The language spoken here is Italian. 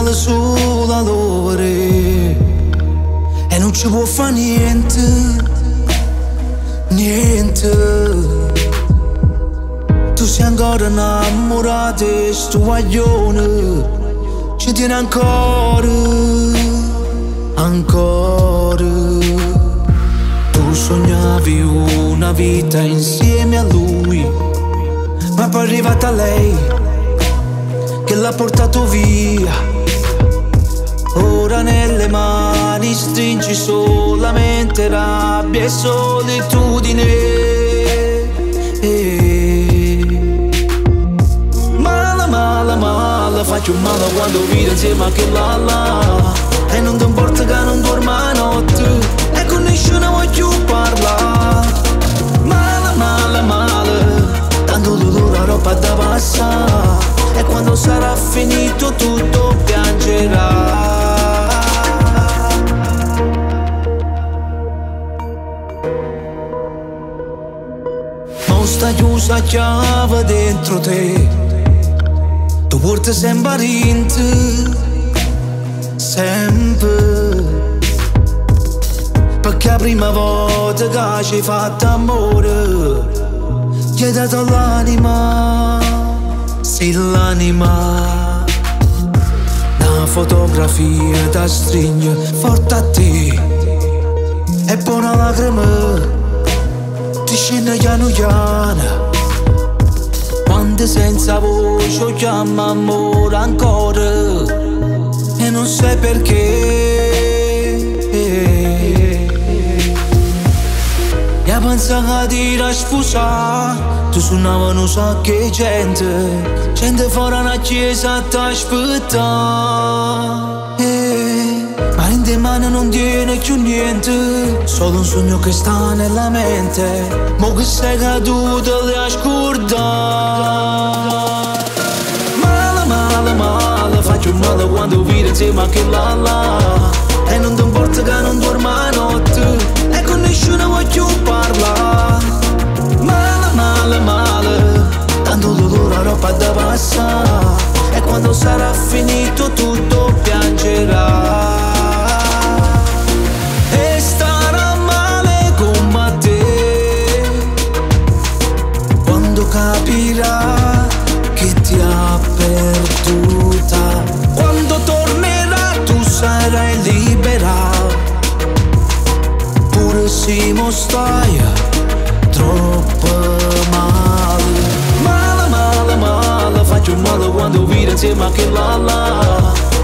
male solo a loro e non ci può fare niente, niente. Tu sei ancora innamorato e sto guaglione ci tiene ancora, ancora. Tu sognavi una vita insieme a lui, ma poi è arrivata lei che l'ha portato via. Ora nelle mani stringi solamente rabbia e solitudine. Male, male, male, faccio male quando vivo insieme a che là. E non ti importa che non dormo a notte e con nessuno voglio parlare. Male, male, male, tanto dolore la roba da passare. E quando sarà finito tutto piangerà. Non sta chiusa chiave dentro te, tu porti sempre rinte, sempre. Perché la prima volta che ci hai fatto amore gli hai dato l'anima, sì l'anima. Una fotografia da stringe forte a te e poi una lacrima ti scende piano piano. Quando senza voce chiama amore ancora e non sai perché. E pensa che ti la sposare, tu suonava non so che gente fuori una chiesa t'aspetta. Ma in te mani non tiene più niente, solo un sogno che sta nella mente. Mo che sei caduto le hai scordato. Male, male, male, faccio male quando vivo insieme a che là. E non ti importa che non dormo a notte e con nessuno voglio parlare. Male, male, male, tanto dolore la roba da passare. E quando sarà finito tutto piangerà. E starà male come te quando capirà che ti ha perduta. Quando tornerà tu sarai libera, pure se mo stai troppo male. Male, male, male, faccio male quando vivo insieme a che là.